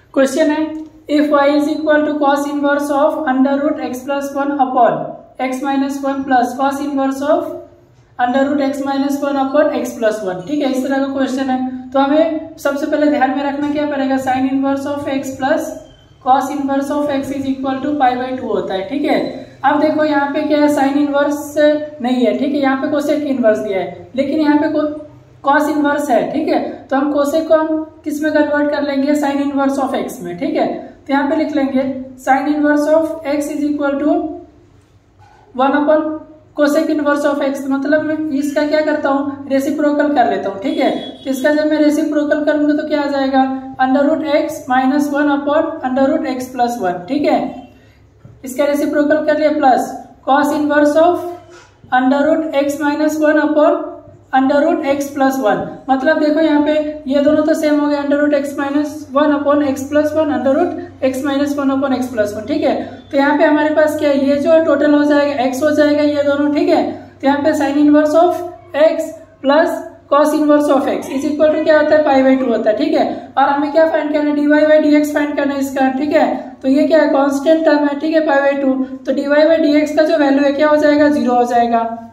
Question है if y is equal to cos inverse of under root x plus one upon x minus one plus cos inverse of under root x minus one upon x plus one. ठीक है, इस तरह का question है। तो हमें सबसे पहले ध्यान में रखना क्या पड़ेगा, sine inverse of x plus cos inverse of x is equal to pi by 2 होता है। ठीक है, अब देखो यहाँ पे क्या है, साइन इनवर्स नहीं है। ठीक है, यहाँ पे कोसेक इनवर्स दिया है, लेकिन यहाँ पे कॉस इनवर्स है। ठीक है, तो हम कोसेक को हम किस में कन्वर्ट कर लेंगे, साइन इनवर्स ऑफ एक्स में। ठीक है, तो यहाँ पे लिख लेंगे sine inverse of x is equal to 1 upon cosec inverse of x. मतलब मैं इसका क्या करता हूँ, रेसिप्रोकल कर लेता हूँ। ठीक है, तो इसका जब मैं रेसिप्रोकल करूंगा तो क्या आ जाएगा, under root x minus one upon under root x plus one. ठीक है, इसका रेसिप्रोकल कर लिया, plus cos inverse of under root x minus one upon under root x plus one. मतलब देखो यहाँ पे ये दोनों तो सेम हो गए, under root x minus one upon x plus one, under root x minus one upon x plus one. ठीक है, तो यहाँ पे हमारे पास क्या है, ये जो टोटल हो जाएगा एक्स हो जाएगा ये दोनों। ठीक है, तो यहाँ पे sine inverse of x plus cos inverse of x is equal to क्या होता है, पाई बाई 2 होता है। ठीक है, और हमें क्या फाइंड करना है, dy by d x find करना है इसका। ठीक है, तो ये क्या है, कांस्टेंट टर्म है। ठीक है, पाई बाई 2, तो डीवाई बाई डी एक्स का जो वैल्यू है क्या हो जाएगा, 0 हो जाएगा।